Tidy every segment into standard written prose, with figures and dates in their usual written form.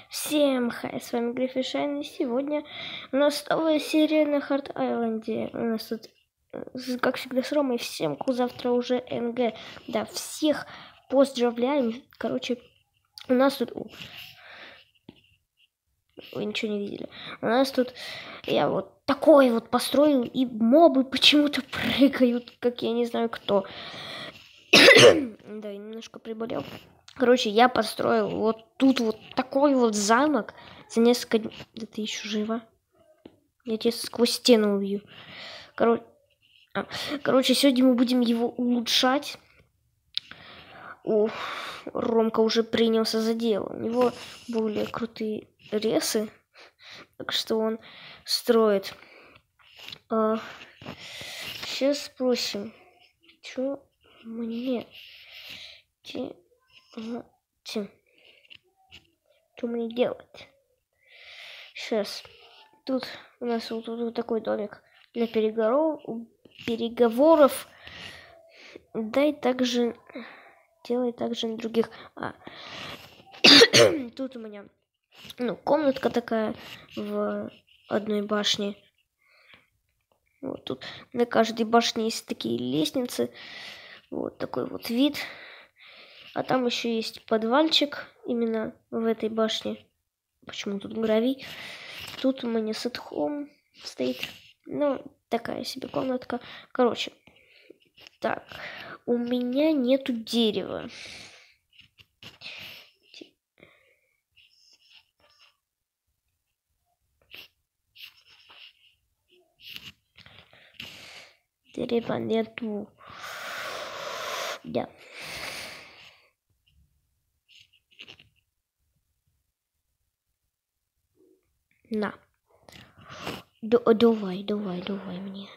Всем хай, с вами Гриффишайн, и сегодня у нас новая серия на Хард Айленде. У нас тут, как всегда, с Ромой, всем завтра уже НГ. Да, всех поздравляем. Короче, у нас тут... Вы ничего не видели. У нас тут я вот такой вот построил, и мобы почему-то прыгают, как я не знаю кто. Да, я немножко приболел. Короче, я построил вот тут вот такой вот замок за несколько дней. Да ты еще жива? Я тебя сквозь стену убью. Короче, сегодня мы будем его улучшать. Ух, Ромка уже принялся за дело. У него более крутые ресы. Так что он строит. Сейчас спросим, что мне что мне делать? Сейчас. Тут у нас вот такой домик для переговоров. Делай также на других. Тут у меня комнатка такая в одной башне. Вот тут на каждой башне есть такие лестницы. Вот такой вот вид. А там еще есть подвальчик именно в этой башне. Почему тут гравий? Тут у меня сетхом стоит. Такая себе комнатка. Короче. Так. У меня нету дерева. Дерева нету. Да. На. Давай мне.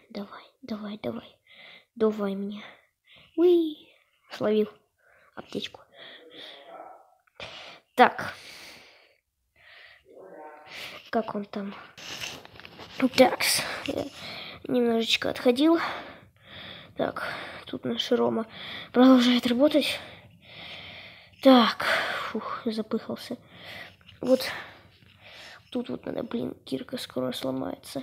Давай мне. Уи. Словил аптечку. Так. Как он там? Такс. Я немножечко отходил. Так. Тут наш Рома продолжает работать. Так. Фух, запыхался. Вот. Тут вот надо, кирка скоро сломается.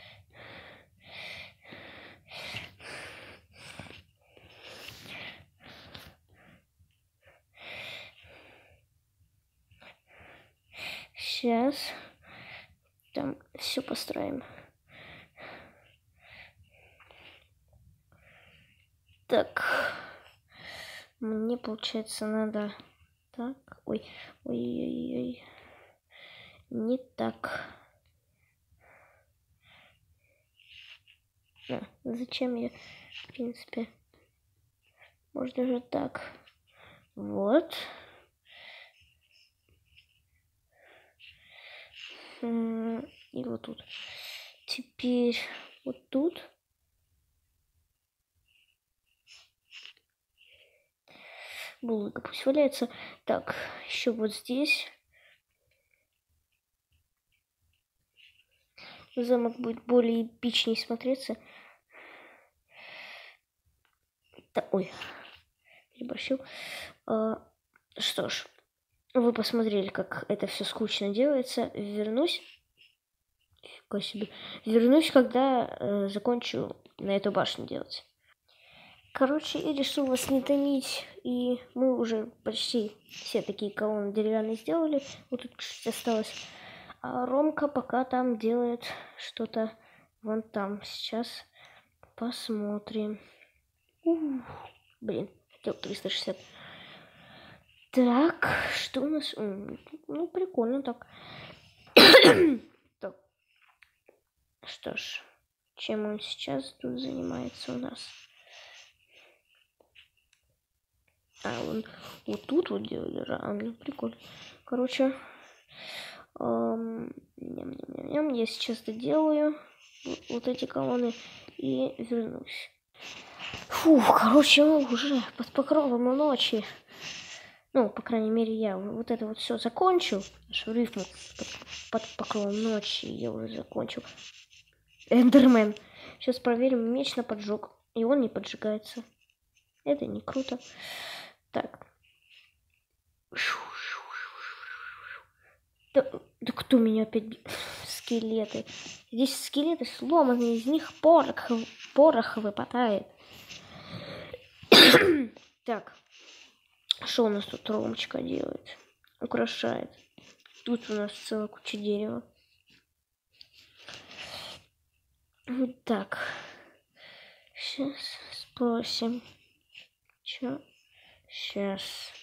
Сейчас. Там все построим. Так. Мне, получается, надо... Так. Ой. Не так. Зачем я, в принципе? Можно же так. Вот. И вот тут. Теперь вот тут. Булыга пусть валяется. Так, еще вот здесь. Замок будет более эпичнее смотреться. Ой, переборщил. Что ж, вы посмотрели, как это все скучно делается. Вернусь. Вернусь, когда закончу на эту башню делать. Короче, я решил вас не томить, и мы уже почти все такие колонны деревянные сделали. Вот тут чуть осталось. А Ромка пока там делает что-то вон там. Сейчас посмотрим. Хотел 360. Так, что у нас? Прикольно так. Так. Что ж, чем он сейчас тут занимается у нас? Он вот тут вот делали. Прикольно. Короче, я сейчас доделаю вот эти колонны и вернусь. Короче, уже под покровом ночи. По крайней мере, я вот это вот все закончил. Нашу рифму под покровом ночи я уже закончил. Эндермен. Сейчас проверим меч на поджог. И он не поджигается. Это не круто. Так. Да кто меня опять скелеты? Здесь скелеты сломанные, из них порох выпадает. Так, что у нас тут Ромочка делает? Украшает. Тут у нас целая куча дерева. Так. Сейчас спросим. Чё? Сейчас.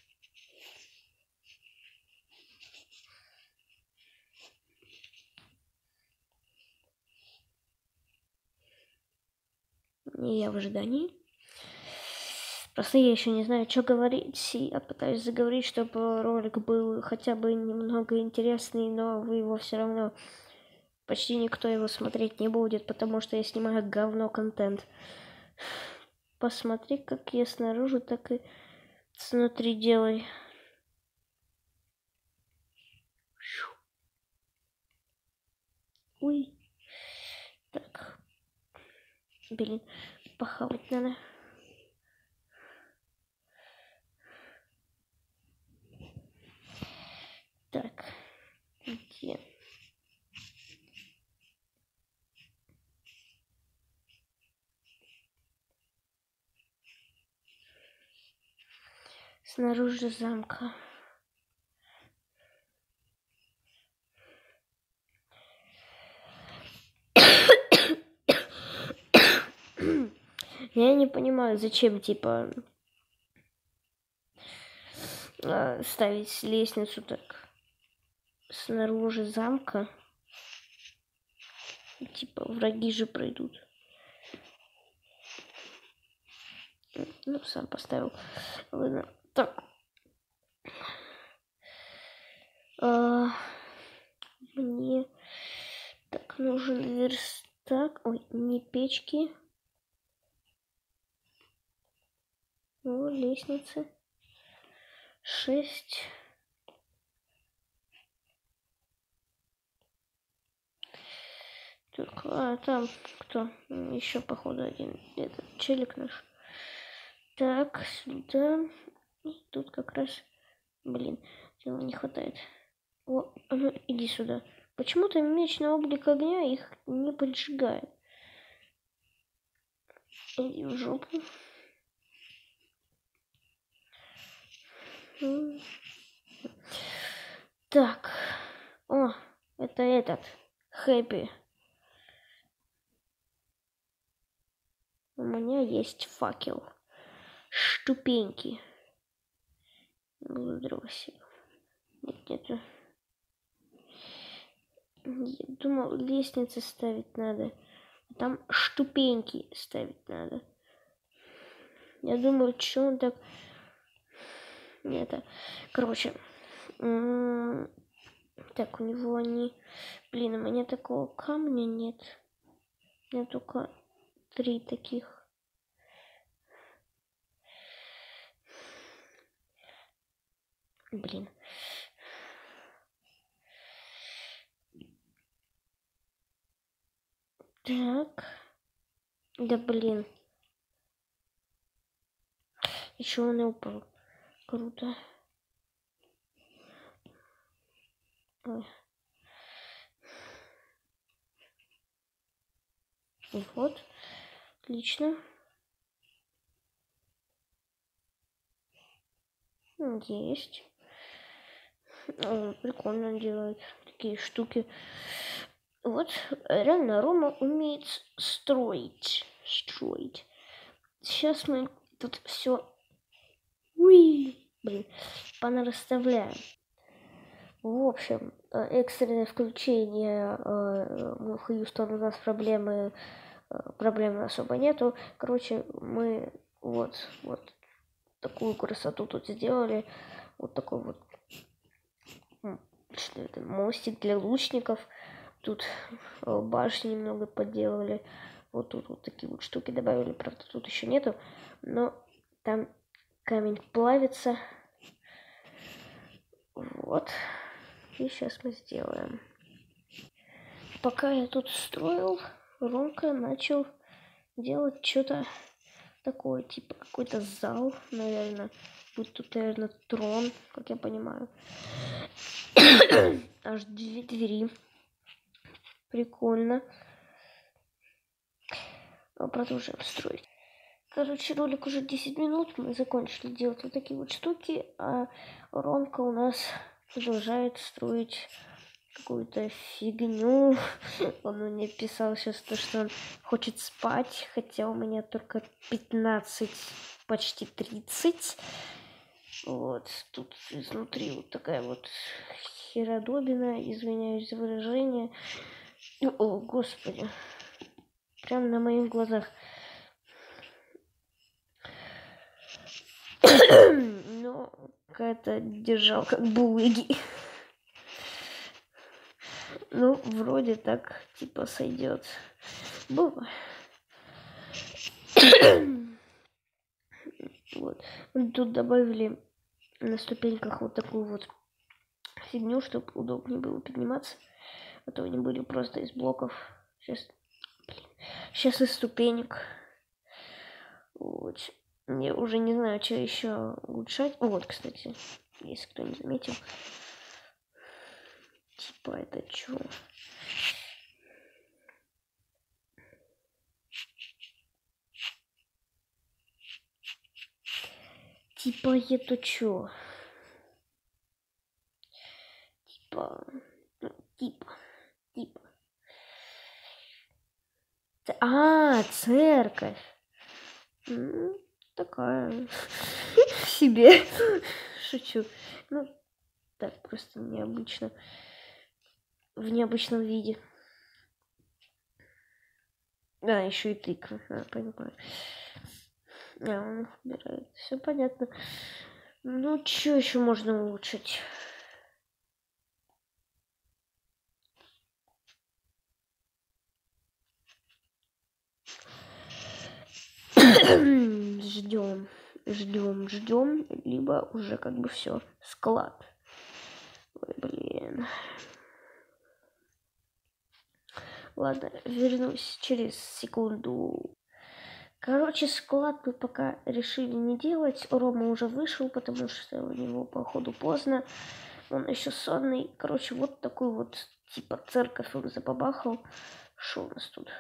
Я в ожидании. Просто я еще не знаю, что говорить. Я пытаюсь заговорить, чтобы ролик был хотя бы немного интересный, но вы его все равно... Почти никто его смотреть не будет, потому что я снимаю говно контент. Посмотри, как я снаружи, так и снутри делай. Ой. Так. Блин, похавать надо. Так. Где? Снаружи замка. Я не понимаю, зачем, типа, ставить лестницу так снаружи замка. Типа, враги же пройдут. Ну, сам поставил. Ладно. Так. Мне так нужен верстак. Ой, не печки. О, лестницы. 6. Так, там кто? Еще, походу, один. Этот челик наш. Так, сюда. И тут как раз... Блин, дела не хватает. О, ну иди сюда. Почему-то меч на облик огня их не поджигает. Иди в жопу. Так. О, это этот. Хэппи. У меня есть факел. Ступеньки. Благодарю вас. Нет. Я думал, лестницы ставить надо. Там ступеньки ставить надо. Я думаю, что он так... Нет, короче. Так, у него они... Блин, у меня такого камня нет. У меня только 3 таких. Блин. Так. Да блин. Еще он и упал. Круто. Ой. Вот. Отлично. Есть. О, прикольно делает такие штуки. Вот, реально Рома умеет строить. Сейчас мы тут все, блин, понарасставляем. В общем, экстренное включение Хьюстон, у нас проблемы особо нету. Короче, мы вот такую красоту тут сделали. Вот такой вот, что это, мостик для лучников. Тут башни немного подделали. Вот тут вот такие вот штуки добавили. Правда, тут еще нету. Но там камень плавится. Вот. И сейчас мы сделаем. Пока я тут строил, Ромка начал делать что-то такое. Типа какой-то зал, наверное. Будет тут, наверное, трон, как я понимаю. аж 2 двери. Прикольно. Продолжаем строить. Короче, ролик уже 10 минут. Мы закончили делать вот такие вот штуки. А Ромка у нас продолжает строить какую-то фигню. Он мне писал сейчас то, что он хочет спать. Хотя у меня только 15, почти 30. Вот. Тут изнутри вот такая вот херодобина. Извиняюсь за выражение. О, господи. Прямо на моих глазах. Ну, какая-то держалка булыги. Ну, вроде так, типа, сойдет. Было. Вот. Тут добавили на ступеньках вот такую вот фигню, чтобы удобнее было подниматься. А то они были просто из блоков. Сейчас из ступенек. Вот. Я уже не знаю, что еще улучшать. Вот, кстати, если кто не заметил. Типа, это что? Типа, это что? Типа, ну, типа. А, церковь. Такая себе. Шучу. Ну, так, просто необычно. В необычном виде. А, еще и тыква. Понимаю. Он их убирает. Все понятно. Ну, что еще можно улучшить? Ждем, либо уже как бы все, склад. Ой, блин. Ладно, вернусь через секунду. Короче, склад мы пока решили не делать. Рома уже вышел, потому что у него, походу, поздно. Он еще сонный. Короче, вот такой вот, типа, церковь он забабахал. Что у нас тут?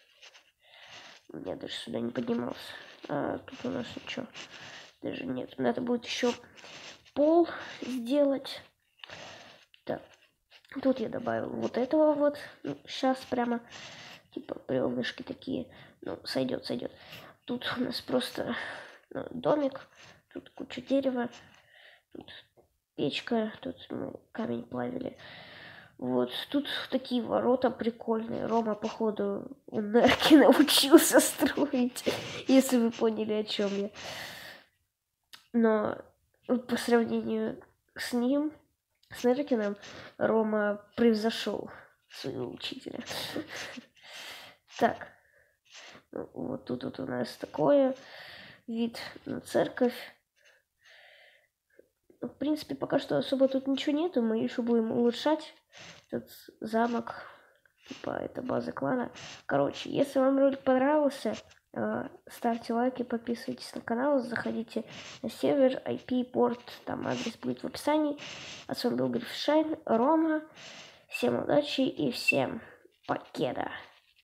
Я даже сюда не поднимался. А тут у нас ничего. Даже нет. Надо будет еще пол сделать. Так. Тут я добавил вот этого вот. Ну, сейчас прямо, типа, бревнышки такие. Ну, сойдет. Тут у нас просто домик. Тут куча дерева. Тут печка. Тут мы камень плавили. Вот, тут такие ворота прикольные. Рома, походу, у Нерки научился строить, если вы поняли, о чем я. Но по сравнению с ним, с Неркиным, Рома превзошел своего учителя. Так, вот тут вот у нас такое вид на церковь. В принципе, пока что особо тут ничего нету, мы еще будем улучшать этот замок. Типа, это база клана. Короче, если вам ролик понравился, ставьте лайки, подписывайтесь на канал, заходите на сервер, IP, порт, там адрес будет в описании. А с вами был Грифшайн, Рома. Всем удачи и всем покеда.